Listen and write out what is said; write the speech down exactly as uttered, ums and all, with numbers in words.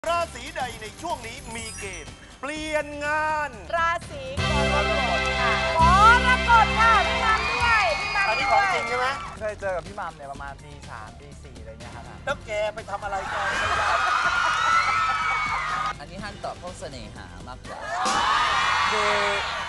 ราศีใดในช่วงนี้มีเกณฑ์เปลี่ยนงานราศีกรกฎค่ะกรกฎค่ะพี่มัมด้วยพี่มัมอันนี้ด้ของวยจริงใช่ไหมเคยเจอกับพี่มัมเนี่ยประมาณตีสามตีสี่อะไรเงี้ยครับแล้วแกไปทำอะไรกันอันนี้ฮันตอบพวกเสน่หามากกว่าคือ